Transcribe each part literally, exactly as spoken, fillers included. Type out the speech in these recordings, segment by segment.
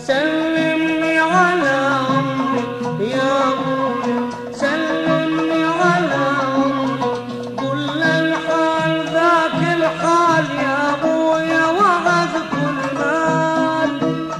سلمني على أمي يا أبويا، سلمني على أمي، قل الحال ذاك الحال يا أبويا وعد كل مال.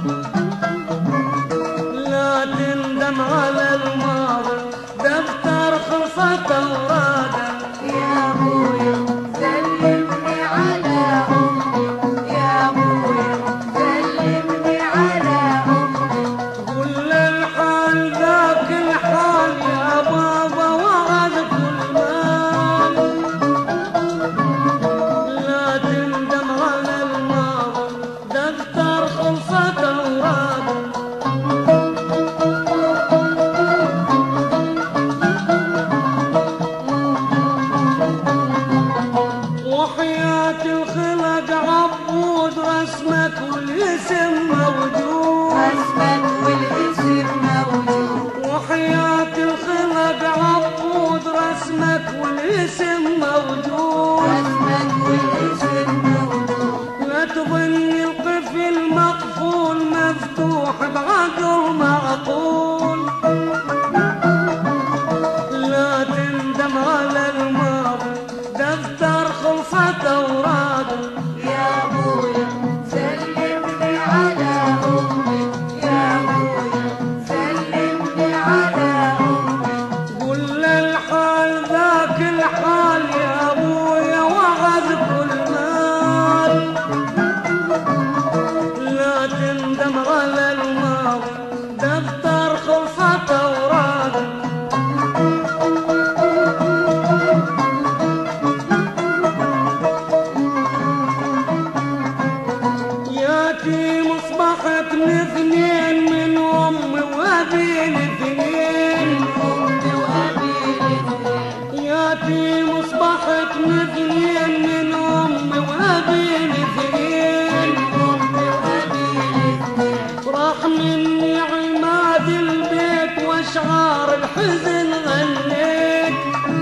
لا تندم على الماضي، دفتر خلصت أوراقه يا أبويا سلمني على أمي، يا أبويا سلمني على أمي، قل الحال ذاك الحال يا بابا وعد كل مال. لا تندم على الماضي، دفتر خلصت أوراقه. وحياة الخلق عبود رسمك والاسم موجود، رسمك والاسم موجود، وحياة الخلق عبود رسمك والاسم موجود. رسمك والاسم موجود، لا تظن القفل مقفول مفتوح بعقل معقول. لا تندم على الماضي، دفتر خلصت أوراقه. يا أبويا سلمني على أمي، يا أبويا سلمني على أمي، قل الحال ذاك الحال يا أبويا وعد كل مال. لا تندم على الماضي، دفتر خلصت أوراقه. ياتي مصبحت من اثنين من أمي وأبي الاثنين، أمي وأبي الاثنين، ياتي مصبحت من اثنين من أمي وأبي الاثنين. أمي وأبي الاثنين، راح مني عماد البيت واشعار الحزن غنيت.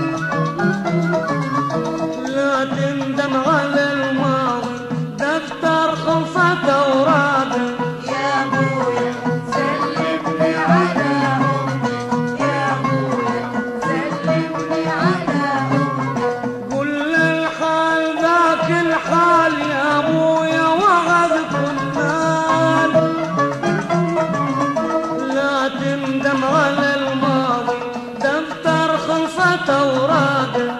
لا تندم على الماضي، دفتر خلصت أوراقه. يا أبويا سلمني على أمي، يا أبويا سلمني على أمي، قل الحال ذاك الحال يا أبويا وعد كل مال. لا تندم على الماضي، دفتر خلصت أوراقه.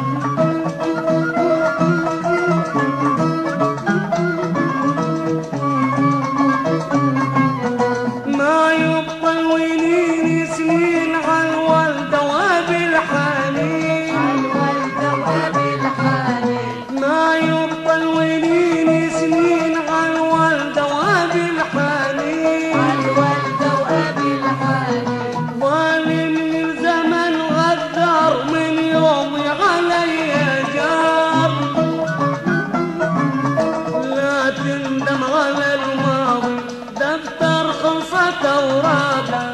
ما يبقى الوينين سنين عالوالدة وبالحنين، عالوالدة وأبي الحنين، ما يبقى الوينين سنين عالوالدة وبالحنين. عالوالدة وأبي الحنين، ظالم الزمن غدار من يومي علي جار. لا تندم على الماضي، دفتر خلصت أوراقه.